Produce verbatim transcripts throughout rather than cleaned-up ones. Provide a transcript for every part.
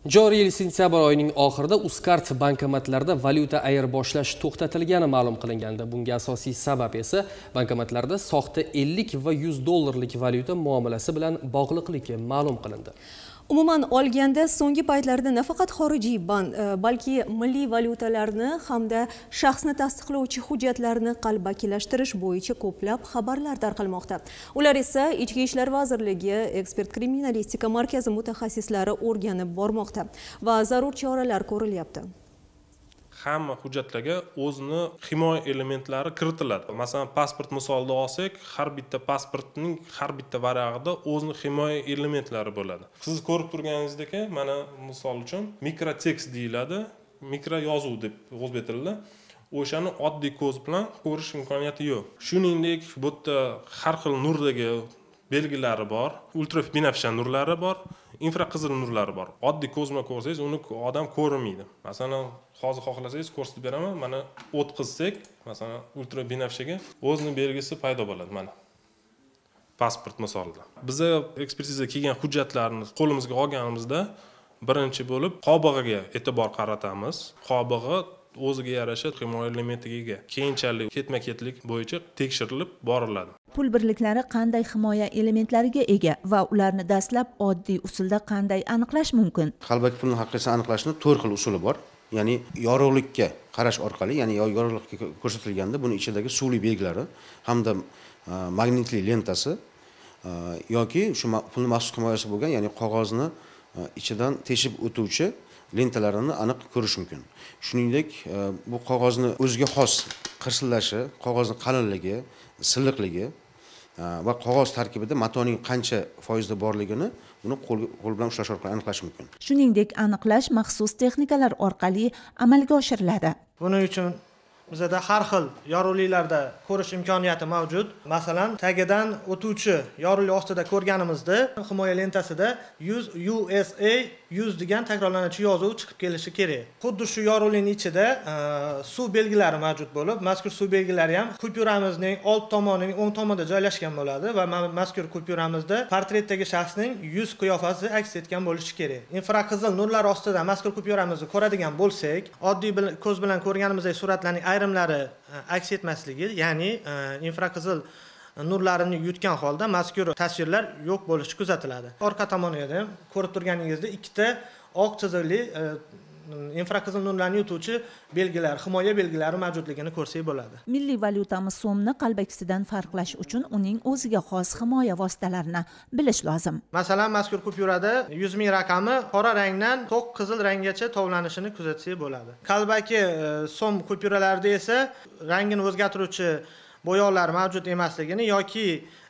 Joriy yil sentyabr oyining oxirida Uzcard bankomatlarda valyuta ayirboshlash to'xtatilgani ma'lum qilingandi. Bunga asosiy sabab esa bankomatlarda soxta ellik va yuz dollarlik valyuta muomalasi bilan bog'liqligi ma'lum qilindi. Umuman olganda so'nggi paytlarda nafaqat xorijiy bank, balki milliy valyutalarni hamda shaxsni tasdiqlovchi hujjatlarni qalbakilashtirish bo'yicha ko'plab xabarlar tarqalmoqda. Ular esa Ichki ishlar vazirligi ekspert kriminalistika markazi mutaxassislari o'rganib bormoqda va zarur choralar ko'rilyapti. Hamma hujjatlarga o'zini himoya elementlari kiritiladi. Masalan, pasport misolida olsak, har bitta pasportning har bitta varag'ida o'zini himoya elementlari bo'ladi. Siz ko'rib turganingizdek, mana misol uchun mikrotekst deyiladi, mikro yozuv deb o'zbek tilida. O'shani oddiy ko'z bilan ko'rish imkoniyati yo'q. Shuningdek, bu yerda har xil nurdagi belgilari bor, ultrabinafsha nurlari bor, infraqizil nurlari bor. Oddiy ko'z bilan ko'rsangiz, uni odam ko'rmaydi. Masalan, hozir xohlasangiz ko'rsatib beraman. Mana o'tkazsak, masalan, ultrabinafshaga o'zining belgisi paydo bo'ladi mana. Pasport misolida. Biza ekspertiza kelgan hujjatlarni qo'limizga olganimizda birinchi bo'lib qobig'iga e'tibor qaratamiz. Qobig'i o'ziga yarasha himoya elementiga ega. Keyinchalik ketma-ketlik bo'yicha tekshirilib boriladi. Pul birliklari qanday himoya elementlariga ega va ularni dastlab oddiy usulda qanday aniqlash mumkin? Qalbaki pulning haqiqatini aniqlashning to'rt xil usuli bor. Ya'ni yorug'likka qarash orqali, ya'ni yorug'likka ko'rsatilganda buni ichidagi suvli belgilari hamda magnitli lentasi yoki shu pulning maxsus himoyasi bo'lgan, ya'ni qog'ozni ichidan teshib o'tuvchi lentalarini aniq ko'rish mumkin. Shuningdek, bu qog'ozni o'ziga xos qirsillashi, qog'ozning qalinligi, silliqligi va qog'oz tarkibida matoning qancha foizda borligini uni qo'l bilan ushlash orqali aniqlash mumkin. Shuningdek, aniqlash maxsus texnikalar orqali amalga oshiriladi. Buning uchun bizda har xil yorug'liklarda ko'rish imkoniyati mavjud. Masalan, tagidan o'tuvchi yorug'lik ostida ko'rganimizda himoya lentasida yuz U S A yuz degan takrorlanuvchi yozuv chiqib kelishi kerak. Xuddi shu yorug'likning ichida suv belgilari mavjud bo'lib, mazkur suv belgilari ham kupyuramizning old tomonining o'ng tomonida joylashgan bo'ladi va mazkur kupyuramizda portretdagi shaxsning yuz qiyofasi aks etgan bo'lishi kerak. Infraqizil nurlar ostida mazkur kupyuramizni ko'radigan bo'lsak, oddiy ko'z bilan ko'rganimizdek suratlarning ayrimlari aks etmasligi, ya'ni infraqizil nurlarini yutgan holda mazkur tasvirlar yo'q bo'lishi kuzatiladi. Orqa tomonida ham ko'rib turganingizdek ikkita oq chiziqli infraqizil nurlarni yutuvchi belgilar, himoya belgilari mavjudligini ko'rsak bo'ladi. Milliy valyutamiz so'mni qalbakisidan farqlash uchun uning o'ziga xos himoya vositalarini bilish lozim. Masalan, mazkur kupyurada yuz ming raqami qora rangdan to'q qizil ranggacha tovlanishini kuzatsak bo'ladi. Qalbaki so'm kupyuralarida esa rangini o'zgartiruvchi bo'yoqlar mavjud emasligini yoki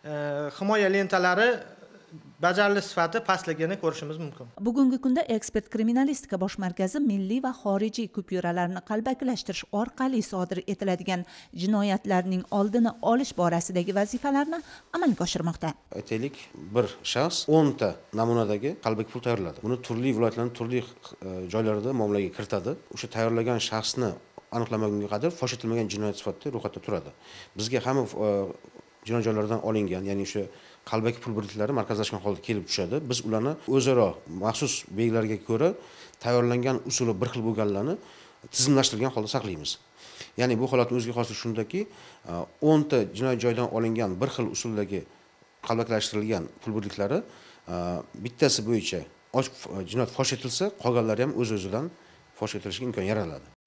himoya lentalari bajarili sifati pastligini ko'rishimiz mumkin. Bugungi kunda ekspert kriminalistika bosh markazi milliy va xorijiy kupyuralarni qalbakilashtirish orqali sodir etiladigan jinoyatlarning oldini olish borasidagi vazifalarni amalga oshirmoqda. Aytaylik, bir shaxs o'nta namunadagi qalbaki pul tayyorladi. Buni turli viloyatlarning turli joylarida muomalaga kiritadi. O'sha tayyorlagan shaxsni aniqlamagunga qadar fosh etilmagan jinoyat sifatida ro'yxatda turadi. Bizga hamma jinoyat joylaridan olingan, ya'ni o'sha qalbaki pul birliklari markazlashgan holda kelib tushadi. Biz ularni o'zaro maxsus belgilarga ko'ra tayyorlangan usuli bir xil bo'lganlarni tizimlashtirilgan holda saqlaymiz. Ya'ni bu holatning o'ziga xosligi shundaki, o'nta jinoyat joyidan olingan bir xil usuldagi qalbakilashtirilgan pul birliklari bittasi bo'yicha jinoyat fosh etilsa, qolganlari ham o'z-o'zidan fosh etilishiga imkon yaratadi.